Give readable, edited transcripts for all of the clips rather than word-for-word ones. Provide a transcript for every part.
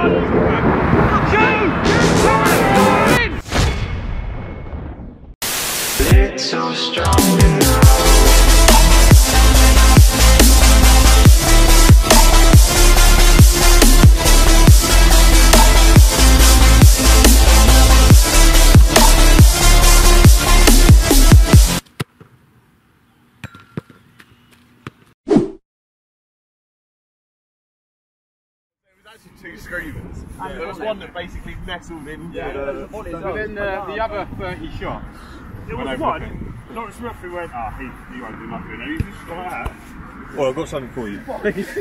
It's so strong enough. Two screamers. Yeah, there was one that basically nestled in. Yeah, but then the other 30 shots. It was one. Lawrence Smith who went, Heath, you won't do nothing. And he just like that. Well, I've got something for you.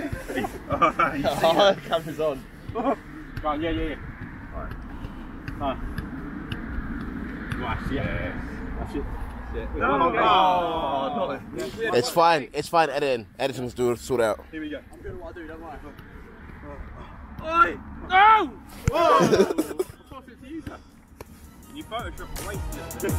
Camera's on. Right, yeah. Alright. Nice, yeah. That's it. No. It's fine. It's fine. Editing's sort out. Here we go. I'm good at what I do, don't worry. Oi! No! Whoa! I'm talking to you, sir. You Photoshop a waste.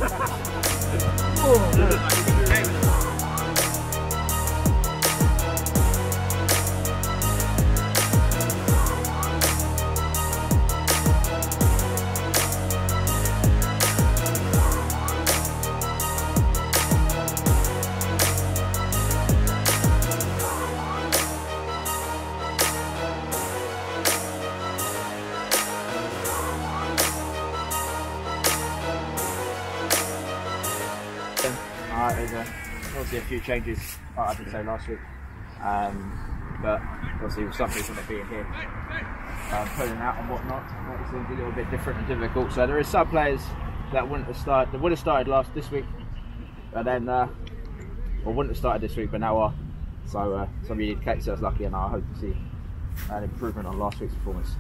There's obviously a few changes, like I did say last week, but obviously with some people not being here, pulling out and whatnot, it seems a little bit different and difficult. So there is some players that would have started this week, but then or wouldn't have started this week, but now are. So some of you indicates that's lucky, and I hope to see an improvement on last week's performance.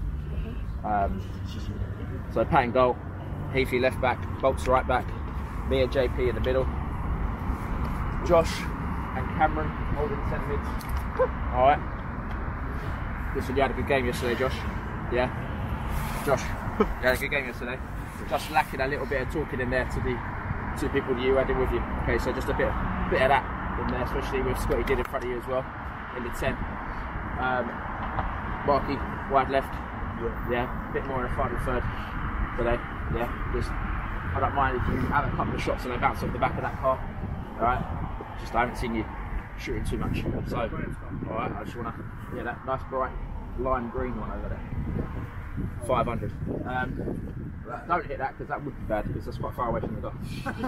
So Pat in goal, Heathy left back, Bolts right back, me and JP in the middle. Josh and Cameron holding the centre mids. Alright. Listen, you had a good game yesterday, Josh. Yeah? Josh, you had a good game yesterday. Just lacking a little bit of talking in there to the two people that you had in with you. Okay, so just a bit of that in there, especially with Scotty did in front of you as well, in the 10. Marky, wide left. Yeah, a bit more in the final third today. Yeah, just, I don't mind if you have a couple of shots and they bounce off the back of that car. Alright? Just I haven't seen you shooting too much. So, alright, I just want to, that nice bright lime green one over there. 500. Don't hit that because that would be bad because that's quite far away from the goal.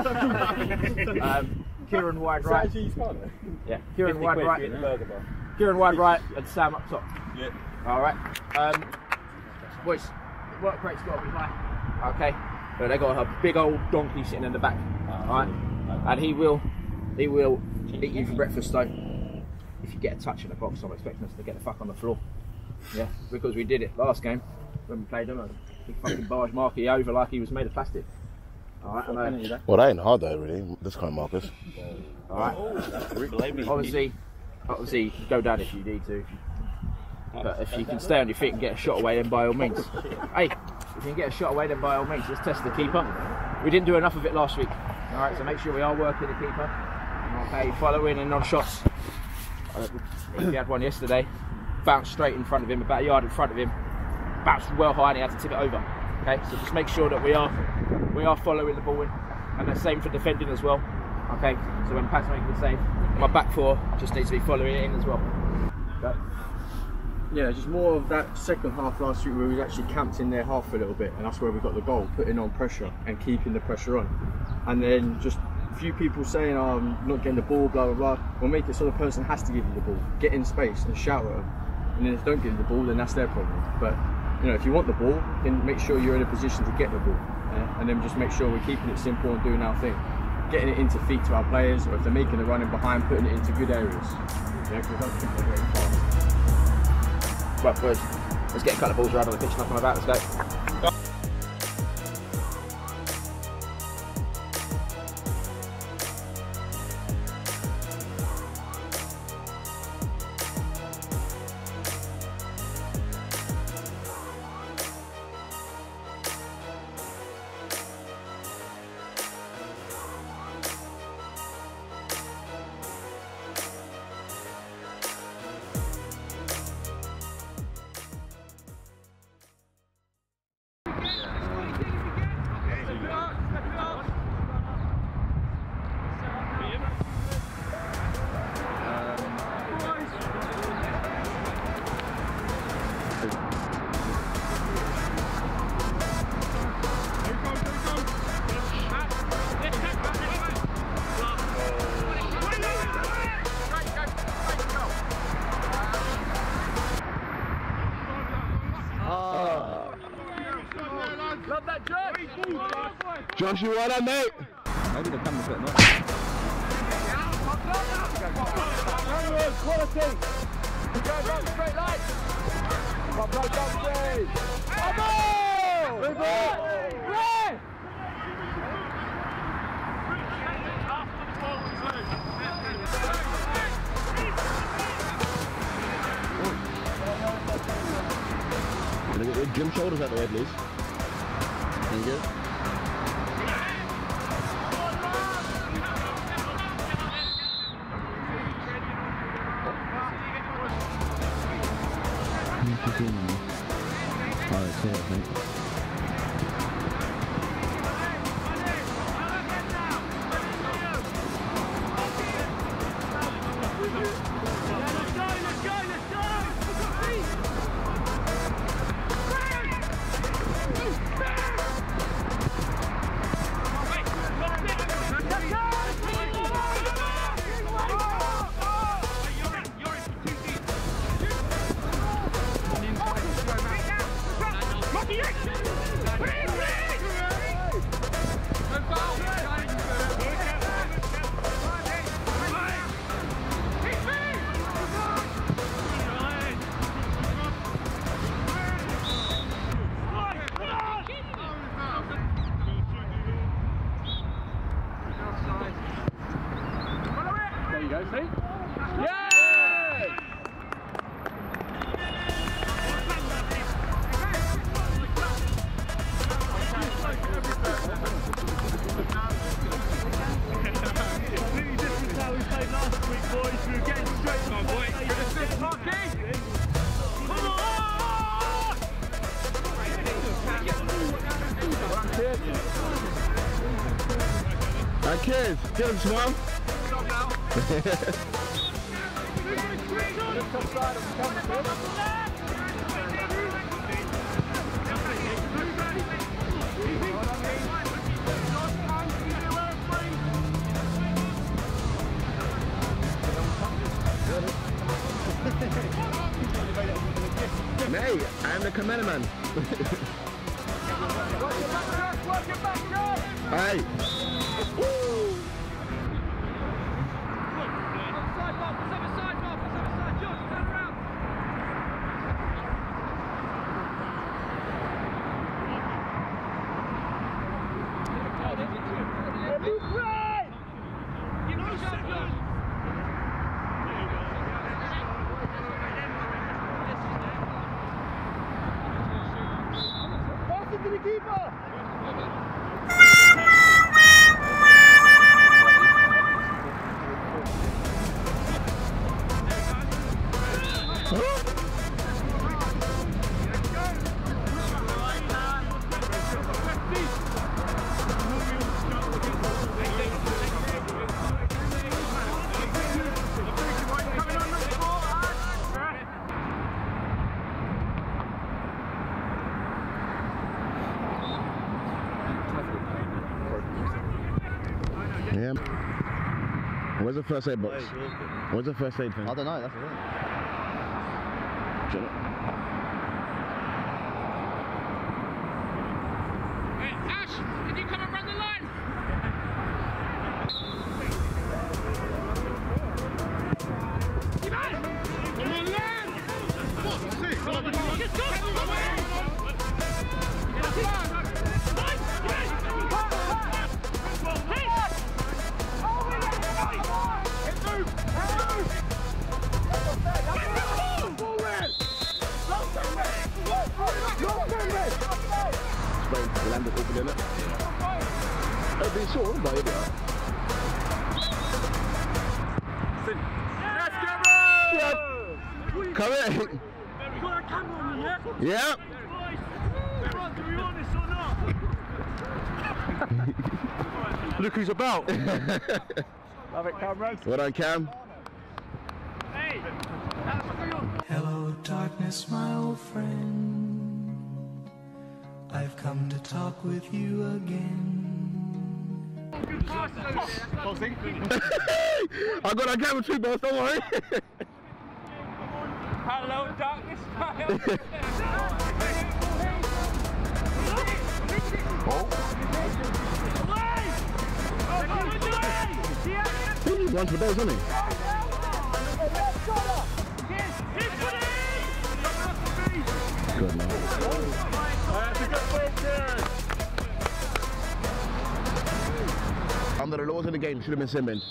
Kieran wide right. Yeah, Kieran wide right. Kieran wide right and Sam up top. Yeah. Alright. Boys, work rate's got to be high. Okay. But they got a big old donkey sitting in the back. Alright. And he will eat you for breakfast though. If you get a touch in the box, I'm expecting us to get the fuck on the floor. Yeah, because we did it last game when we played them. He fucking barged Marky over like he was made of plastic. Alright, well, that ain't hard though, really, this kind of markers. Alright. Obviously, go down if you need to. But if you can stay on your feet and get a shot away, then by all means. Hey, if you can get a shot away, then by all means, let's test the keeper. We didn't do enough of it last week. Alright, so make sure we are working the keeper. Okay, following and on shots. He had one yesterday, bounced straight in front of him, about a yard in front of him, bounced well high and he had to tip it over. Okay, so just make sure that we are following the ball in, and the same for defending as well. Okay, so when Pat's making the save, my back four just needs to be following it in as well. Okay. Yeah, just more of that second half last week where we actually camped in their half a little bit, and that's where we got the goal, putting on pressure and keeping the pressure on. And then just a few people saying, I'm not getting the ball, blah, blah, blah. We'll make it so the person has to give you the ball, get in space and shout at them. And then if they don't give you the ball, then that's their problem. But, if you want the ball, then make sure you're in a position to get the ball. And then just make sure we're keeping it simple and doing our thing. Getting it into feet to our players, or if they're making a running behind, putting it into good areas. Yeah, because I don't think they're very fast. Right, boys, let's get a couple of balls around on the pitch, knock them about, let's go. Josh, you right on, mate? Maybe the camera's better not. Quality! Go down straight line! Come on, go down straight! Come on! Can I get your gym shoulders out the way, please? Thank you. Oh, it's here, I think. There you go, see? Yeah! Completely different to how we played last week, boys. We were getting straight on, boy. Come on! Hi, kids. Get him, Small. Mate, I'm the cameraman. Hey. Yeah. Where's the first aid box? Where's the first aid thing? I don't know, that's it. Hey, Ash, can you come and run the line? Come on, lad! Let's go! Land it all together. It'll be short, but it'll be alright. Come in. You got a camera on me, yeah? Yeah. Boys, do we want this or not? Look who's about. Love it, Cameron. Well done, Cam. Hey! Hello, darkness, my old friend. I've come to talk with you again. I got a camera too, boss, don't worry. Hello, darkness, my old friend. He needs one for those, doesn't he? Good man. Under the laws of the game, should have been sin bin.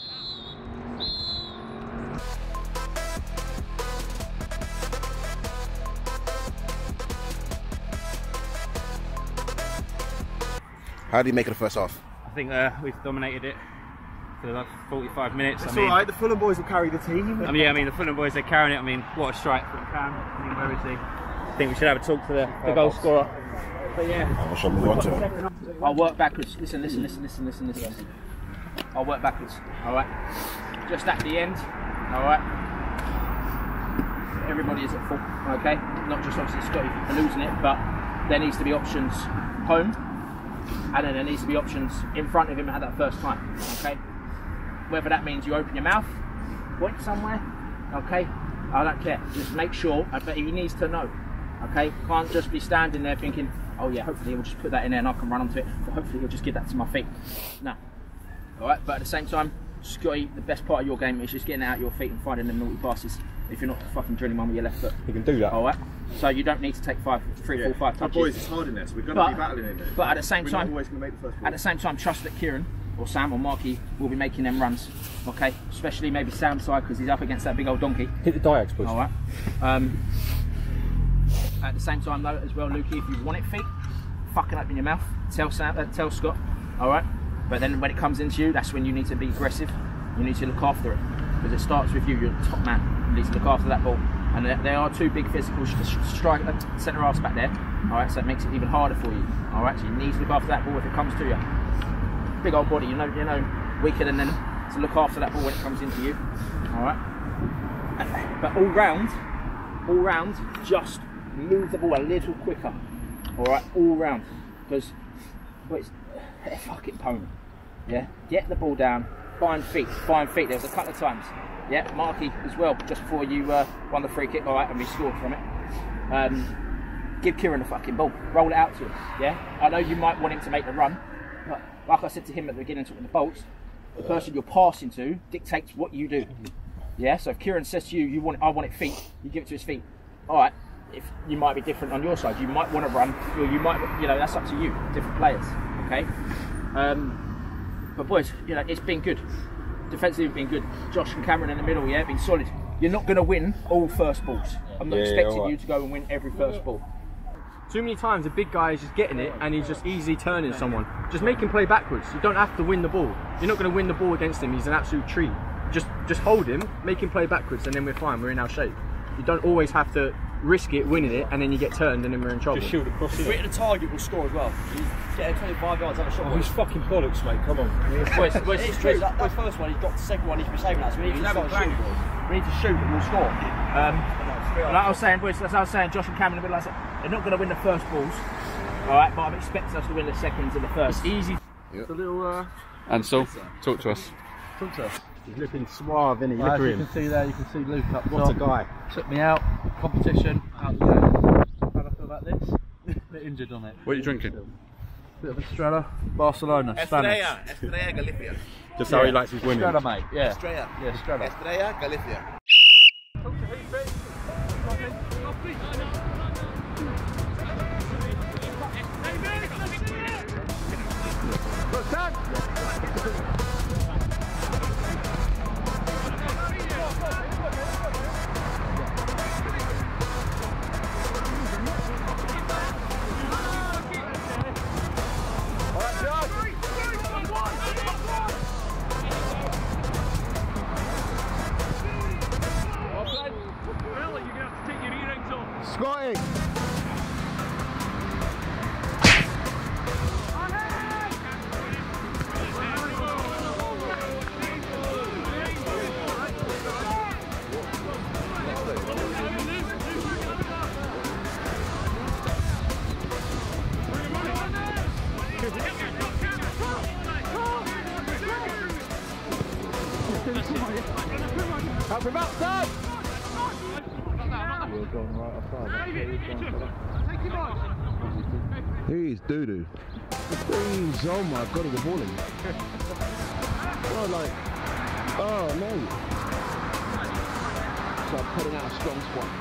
How do you make it the first half? I think we've dominated it for like 45 minutes. It's alright, the Fulham boys will carry the team. I mean, the Fulham boys, they're carrying it. I mean, what a strike from Cam. I mean, where is he? I think we should have a talk to the goal scorer. But yeah. Shall we move on to him? I'll work backwards. Listen. I'll work backwards. Alright. Just at the end. Alright. Everybody is at full. Okay. Not just obviously Scotty for losing it, but there needs to be options home. And then there needs to be options in front of him at that first time, okay? Whether that means you open your mouth, point somewhere, okay? I don't care, just make sure, but he needs to know, okay? Can't just be standing there thinking, oh yeah, hopefully he'll just put that in there and I can run onto it, or hopefully he'll just give that to my feet. No. Alright, but at the same time, Scotty, the best part of your game is just getting out your feet and finding them naughty passes. If you're not fucking drilling one with your left foot. You can do that. Alright? So you don't need to take 3, 4, 5 touches. Boys, it's hard in there, so we're going to be battling in there. But at the same time, we're not always going to make the first ball. At the same time, trust that Kieran or Sam or Marky will be making them runs, okay? Especially maybe Sam's side because he's up against that big old donkey. Hit the diags, boys. All right. At the same time, though, as well, Lukey, if you want it feet, fucking open your mouth. Tell Sam, tell Scott. All right. But then when it comes into you, that's when you need to be aggressive. You need to look after it because it starts with you. You're the top man. You need to look after that ball. And there are 2 big physical striker centre halves back there. All right, so it makes it even harder for you. All right, so you need to look after that ball if it comes to you. Big old body, you know, weaker than them. So look after that ball when it comes into you. All right. But all round, just move the ball a little quicker. All right, all round, because it's a fucking pony. Yeah, get the ball down, find feet. There was a couple of times. Yeah, Marky as well, just before you won the free kick, all right, and we scored from it. Give Kieran the fucking ball, roll it out to him, yeah? I know you might want him to make the run, but like I said to him at the beginning, talking the bolts, the person you're passing to dictates what you do, yeah? So if Kieran says to you, I want it feet, you give it to his feet, all right, if you might be different on your side, you might want to run, or you might, that's up to you, different players, okay? But boys, it's been good. Defensively been good. Josh and Cameron in the middle, yeah, been solid. You're not going to win all first balls. I'm not expecting you to go and win every first ball. Too many times a big guy is just getting it and he's just easily turning someone. Just make him play backwards. You don't have to win the ball. You're not going to win the ball against him. He's an absolute tree. Just hold him, make him play backwards, and then we're fine. We're in our shape. You don't always have to risk it, winning it, and then you get turned, and then we're in trouble. Just shield across. If we hit the target, we'll score as well. You get 25 yards, have a shot. Oh, he's fucking bollocks, mate. Come on. It's true. That first one, he's got the second one. He should be saving that. So we need to shoot. We need to shoot, and we'll score. Like I was saying, boys, as I was saying, Josh and Cameron in the middle, I said they're not going to win the first balls, all right, but I'm expecting us to win the seconds and the first. It's easy. Yep. It's a little. And so, talk to us. He's looking suave, isn't he? Look at him. You can see there, you can see Luke up top. What a guy. Took me out, competition, out there. How do I feel about this? A bit injured on it. What are you drinking? Bit of Estrella, Barcelona, Spanish. Estrella Galicia. Just how he likes his winning. Estrella, mate, yeah. Estrella. Yeah, Estrella. Estrella Galicia. Scotty! Help him out, Sam! He's doo-doo. He's, oh my god, he's a balling. Oh, like, oh no. So I'm putting out a strong squat.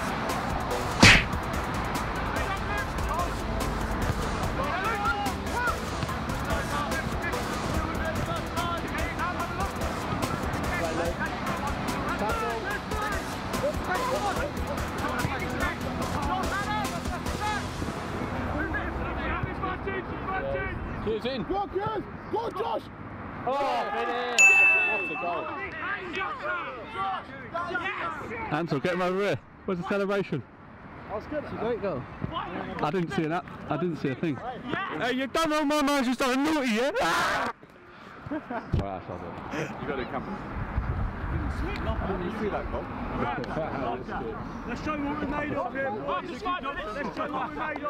He's in. Go on, Chris! Go on, Josh! Oh, finish! What a goal. Ansel, get him over here. Where's the celebration? I was good. It's a great goal. I didn't see I didn't see a thing. Hey, you don't know my man's just done a naughty, yeah? You got it coming. Didn't you see that goal? Let's show what we're made of here. Let's show what we're made of.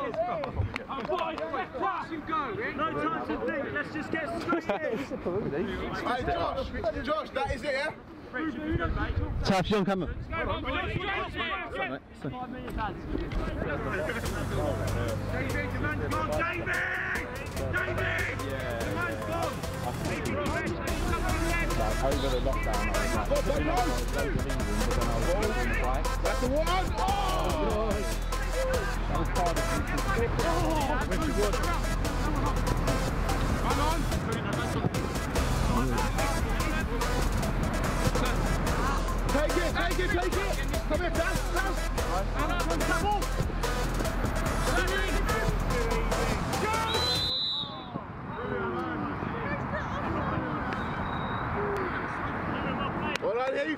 No time to think. Let's just get straight in. Hey, Josh, that is it, yeah? Tap, you on camera. Over the lockdown, I was like, That's the one! Oh! that was part of it. Come on! Take it! Come here, dance! Well done, Heath!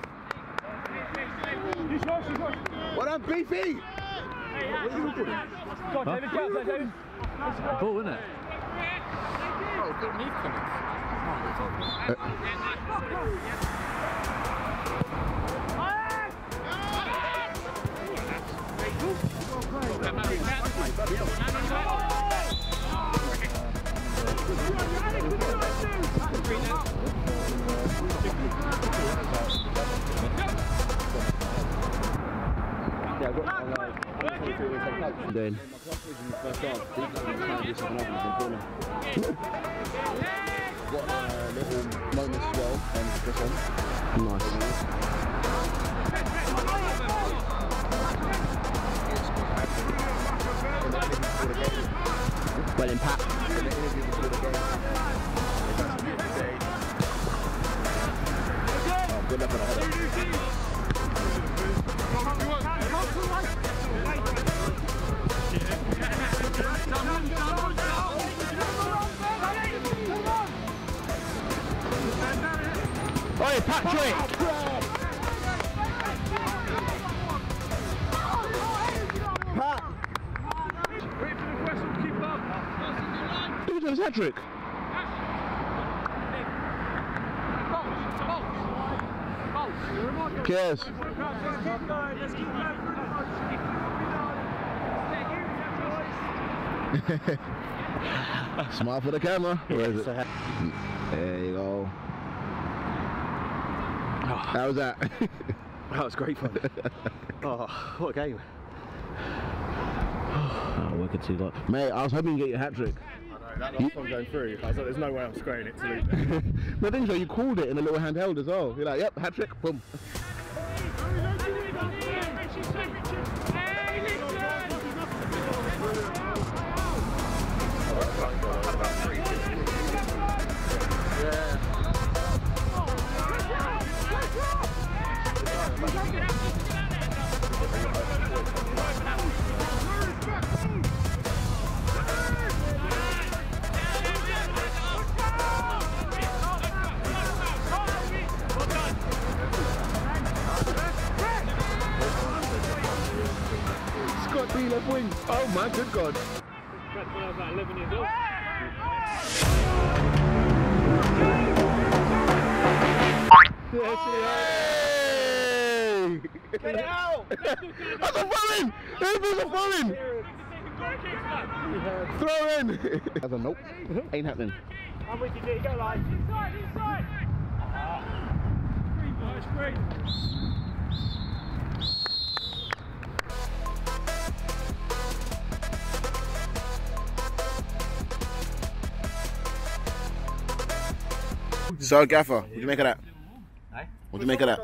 Well done, Beefy! What are you doing? Ball, isn't it? Oh, got Heath coming. Then. Got a little moment swell and this one. Nice. Well in Pat. Good luck on the header. Oi, Patrick! Pat! Who's done his hat-trick? Cares. Smile for the camera. Where is it? There you go. How was that? That was great fun. Oh, what a game. Oh, wicked too lot. Mate, I was hoping you get your hat-trick. I know, that last one going through, I was like, there's no way I'm squaring it to lose it. The thing is, you called it in a little handheld as well. You're like, yep, hat-trick, boom. Left wing. Oh my good God. That's when I was about 11 years old. Get it out! That's a throw-in! There's a throw-in! Throw-in! That's a nope. Ain't happening. I'm with you, Nick. Go like. Inside! Green. So, Gaffer, what do you make of that? What do you make of that?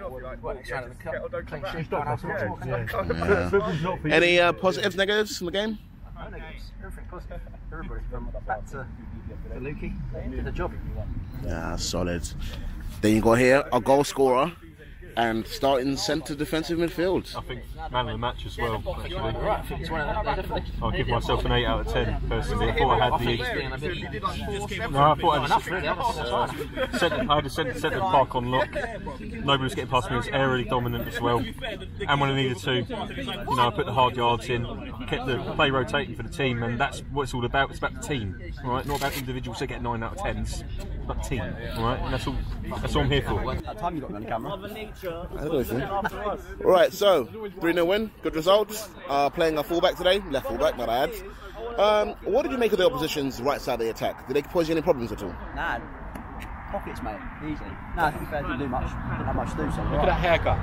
Yeah. Any positives, negatives from the game? No negatives. Everything positive. Everybody from back to Lukey did the job. Yeah, solid. Then you got here a goal scorer and starting centre defensive midfield. I think man of the match as well, actually. I'll give myself an 8 out of 10 personally. I thought I had the... No, I thought I had a centre park on lock. Nobody was getting past me. It was aerially dominant as well. And when I needed to, you know, I put the hard yards in, kept the play rotating for the team, and that's what it's all about. It's about the team, right? Not about individuals that get 9 out of 10s. It's about the team, right? And that's all I'm here for. That time you got me on the camera. Alright, so 3-0 win, good results. Playing a fullback today, left fullback, not ads. What did you make of the opposition's right side of the attack? Did they pose you any problems at all? Nah, pockets, mate, easy. Nah, to be fair, didn't have much to do. So Look at that haircut.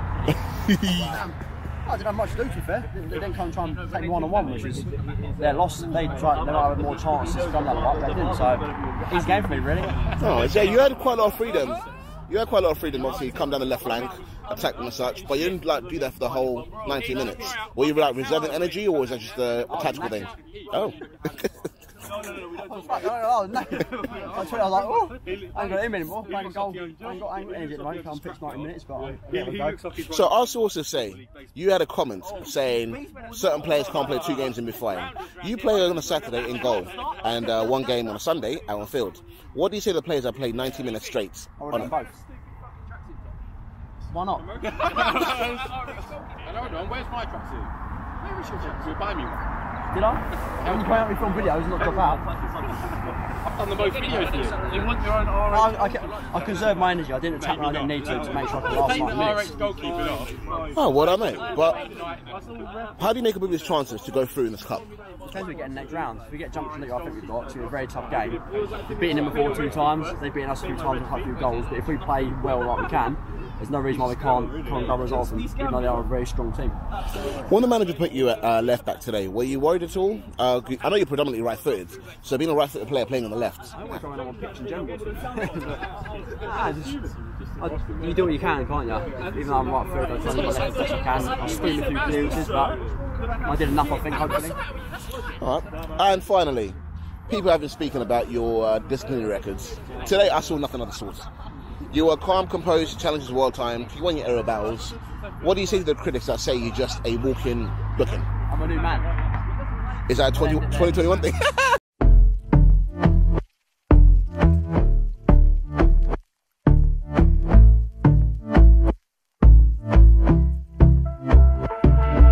I didn't have much to do, to be fair. They didn't come and try and take me one-on-one, which is their loss. They might have more chances to come down the right, they didn't. So, easy game for me, really. Oh, yeah, you had quite a lot of freedom. You had quite a lot of freedom, obviously, come down the left flank, attack them and such, but you didn't like do that for the whole 90 minutes. Were you like reserving energy, or was that just a tactical thing? Oh. No. I was like, oh, I ain't got him anymore. I ain't got energy at the moment. I'm pitched 90 minutes, but I'll go. So I also say, you had a comment saying certain players can't play 2 games in before. You play on a Saturday in goal, and 1 game on a Sunday out on field. What do you say to the players that play 90 minutes straight? I would have done both. Why not? I don't know, where's my tracksuit? Maybe we should buy me one. Did I? When you play out me film videos, not drop out. I've done the most videos for you. You want your own I conserved my energy. I didn't attack when I didn't need to make sure I could last 90 minutes. RH Goalkeeping off. Oh, well done, mate. But how do you make up with his chances to go through in this cup? Depends we get in the next round. If we get jumped in the league, I think we've got to a very tough game. We've beaten them before 2 times. They've beaten us a few times with quite a few goals. But if we play well like we can, there's no reason why we can't double results, even though they are a very strong team. When the manager put you at left back today, were you worried at all? I know you're predominantly right-footed, so being a right-footed player playing on the left. I don't want to on pitch in general. You do what you can, can't you? Even though I'm right-footed, I try to get left as best I can. I scream a few clearances, but I did enough, I think, hopefully. All right. And finally, people have been speaking about your disciplinary records. Today, I saw nothing of the sort. You were calm, composed, challenges well timed, you won your error battles. What do you say to the critics that say you're just a walk-in booking? I'm a new man. Is that a 2021 thing?